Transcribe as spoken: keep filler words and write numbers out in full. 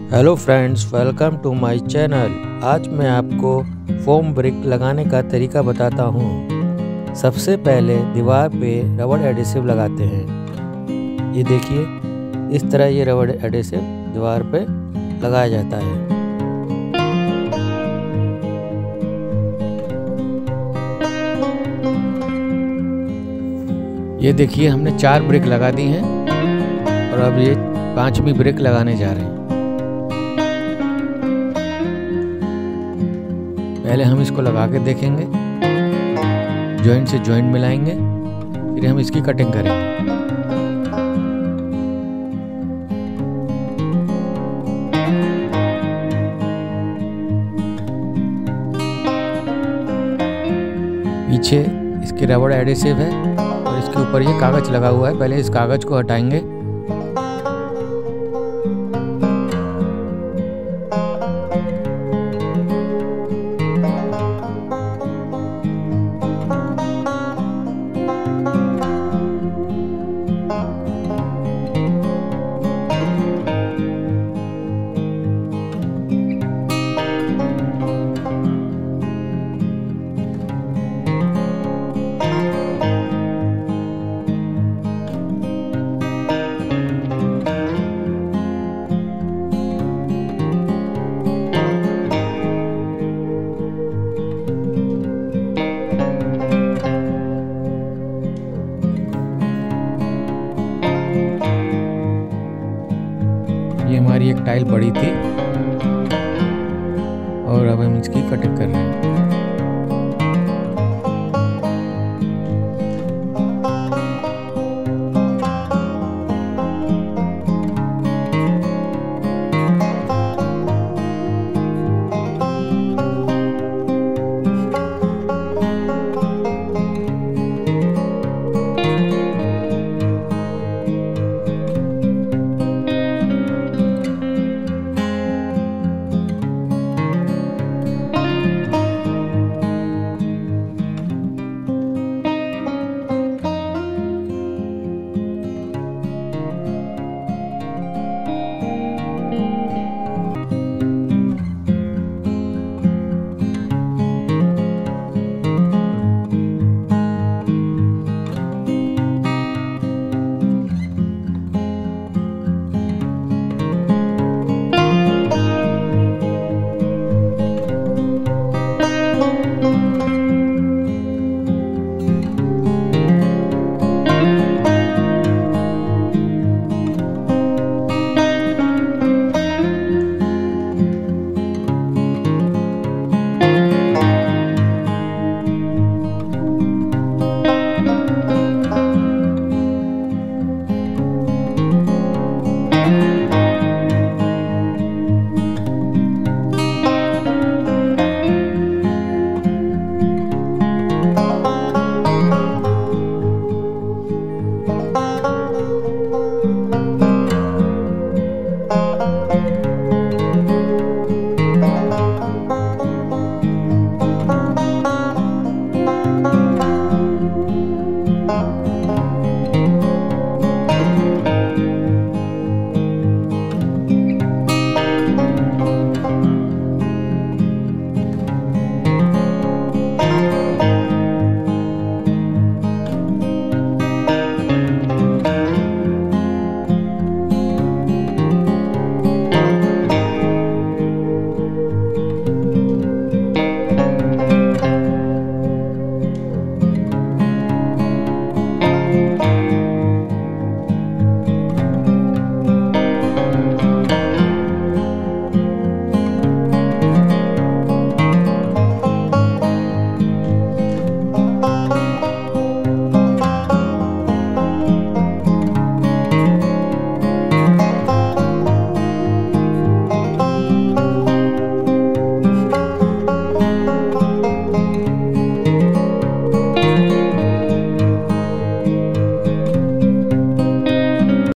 Hello friends, welcome to my channel. आज मैं आपको फोम ब्रिक लगाने का तरीका बताता हूँ। सबसे पहले दीवार पे रबड़ एडिसिव लगाते हैं। ये देखिए, इस तरह ये रबड़ एडिसिव दीवार पे लगाया जाता है। ये देखिए, हमने चार ब्रिक लगा दी हैं और अब ये पांचवी ब्रिक लगाने जा रहे हैं। पहले हम इसको लगा के देखेंगे, जॉइंट से जॉइंट मिलाएंगे, फिर हम इसकी कटिंग करेंगे। पीछे इसके रबड़ एडिसिव है और इसके ऊपर ये कागज लगा हुआ है। पहले इस कागज को हटाएंगे। ये हमारी एक टाइल पड़ी थी और अब हम इसकी कटिंग कर रहे हैं।